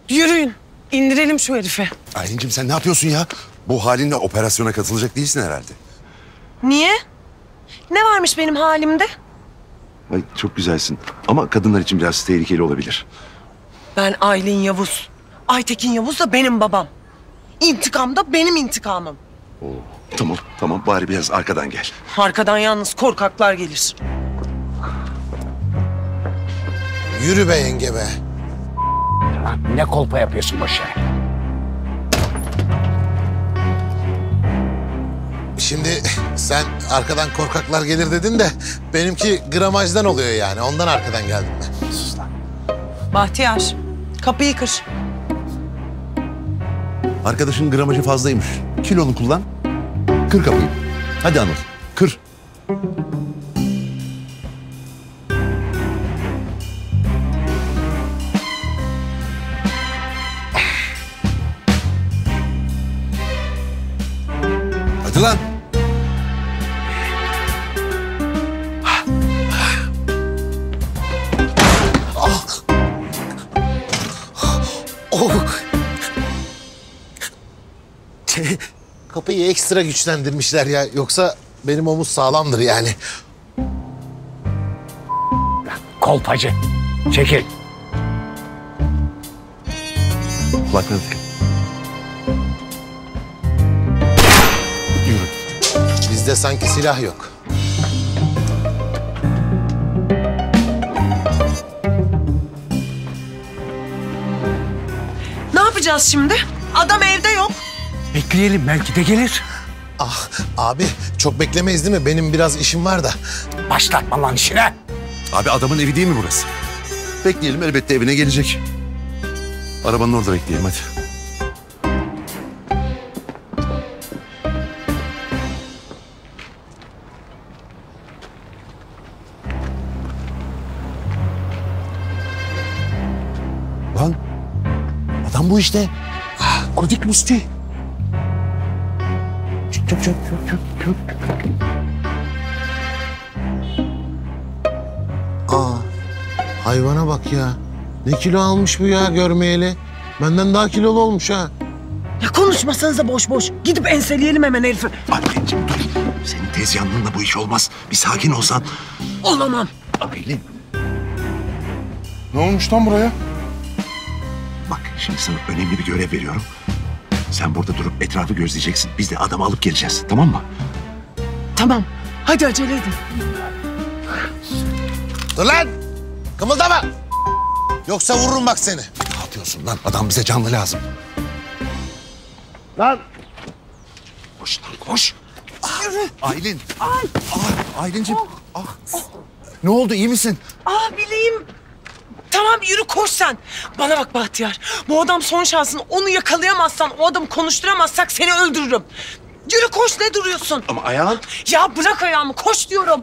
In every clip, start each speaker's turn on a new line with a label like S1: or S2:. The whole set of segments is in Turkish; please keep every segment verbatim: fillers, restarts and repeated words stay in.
S1: Yürüyün. İndirelim şu herifi.
S2: Aylin'cim sen ne yapıyorsun ya? Bu halinle operasyona katılacak değilsin herhalde.
S1: Niye? Ne varmış benim halimde?
S2: Ay çok güzelsin ama kadınlar için biraz tehlikeli olabilir.
S1: Ben Aylin Yavuz. Aytekin Yavuz da benim babam. İntikam da benim intikamım.
S2: Oo, tamam tamam bari biraz arkadan gel.
S1: Arkadan yalnız korkaklar gelir.
S3: Yürü be yenge be.
S4: Lan ne kolpa yapıyorsun boş yere?
S3: Şimdi sen arkadan korkaklar gelir dedin de benimki gramajdan oluyor yani. Ondan arkadan geldim ben.
S4: Sus lan.
S1: Bahtiyar, kapıyı kır.
S2: Arkadaşın gramajı fazlaymış. Kilonu kullan. Kır kapıyı. Hadi Anıl kır. Hadi lan.
S3: Oh. Kapıyı ekstra güçlendirmişler ya. Yoksa benim omuz sağlamdır yani.
S4: Kolpacı. Çekil.
S2: Kulaklarını tıkın. Yürü.
S3: Bizde sanki silah yok.
S1: Ne yapacağız şimdi? Adam evde yok.
S4: Bekleyelim belki de gelir.
S3: Ah abi çok beklemeyiz değil mi? Benim biraz işim var da.
S4: Başlatma lan işine.
S2: Abi adamın evi değil mi burası? Bekleyelim elbette evine gelecek. Arabanın orada bekleyelim hadi. Lan adam bu işte.
S4: Ah, Kodik Musti. Çık çık çık çık çık çık.
S3: Aa hayvana bak ya. Ne kilo almış bu ya görmeyeli. Benden daha kilolu olmuş ha.
S1: Ya konuşmasanıza boş boş. Gidip enseleyelim hemen herifi.
S2: Anneciğim dur. Senin tez yandığında bu iş olmaz. Bir sakin olsan.
S1: Olamam.
S2: Aylin.
S5: Ne olmuş lan buraya?
S2: Bak şimdi sana önemli bir görev veriyorum. Sen burada durup etrafı gözleyeceksin. Biz de adamı alıp geleceğiz. Tamam mı?
S1: Tamam. Hadi acele edin.
S3: Dur lan! Kımıldama! Yoksa vururum bak seni.
S2: Ne yapıyorsun lan? Adam bize canlı lazım.
S4: Lan.
S2: Koş lan koş. Aylin. Ay. Ah, Aylin'ciğim. Ah. Ne oldu iyi misin?
S1: Aa bileğim. Tamam yürü koş sen. Bana bak Bahtiyar. Bu adam son şansın. Onu yakalayamazsan, o adamı konuşturamazsak seni öldürürüm. Yürü koş ne duruyorsun?
S2: Ama ayağın.
S1: Ya bırak ayağımı koş diyorum.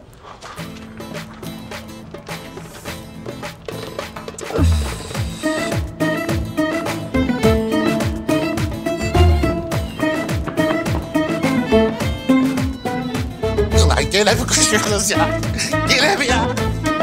S3: Ulan gene mi koşuyorsunuz ya? Gene mi ya?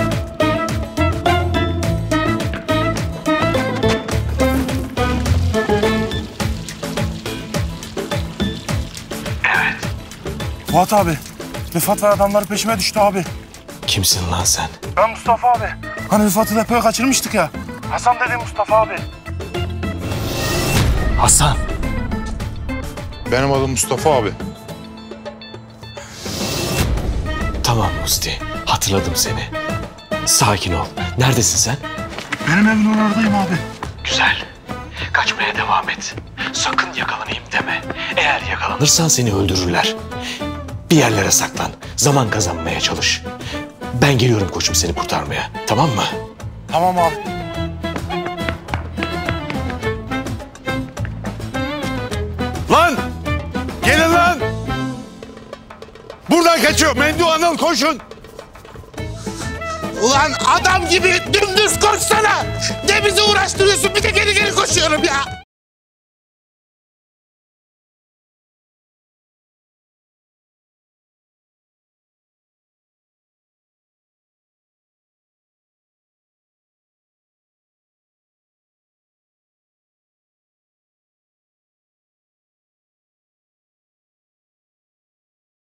S5: Fuat abi. Rıfat ve adamları peşime düştü abi.
S6: Kimsin lan sen?
S5: Ben Mustafa abi. Hani Rıfat'ı depoya kaçırmıştık ya. Hasan dedi Mustafa abi.
S6: Hasan.
S5: Benim adım Mustafa abi.
S6: Tamam Musti. Hatırladım seni. Sakin ol. Neredesin sen?
S5: Benim evin oradayım abi.
S6: Güzel. Kaçmaya devam et. Sakın yakalanayım deme. Eğer yakalanırsan seni öldürürler. Bir yerlere saklan. Zaman kazanmaya çalış. Ben geliyorum koçum seni kurtarmaya. Tamam mı?
S5: Tamam abi.
S2: Lan! Gelin lan! Buradan kaçıyor. Mendil Anıl koşun.
S3: Ulan adam gibi dümdüz koşsana. Ne bizi uğraştırıyorsun? Bir de geri geri koşuyorum ya.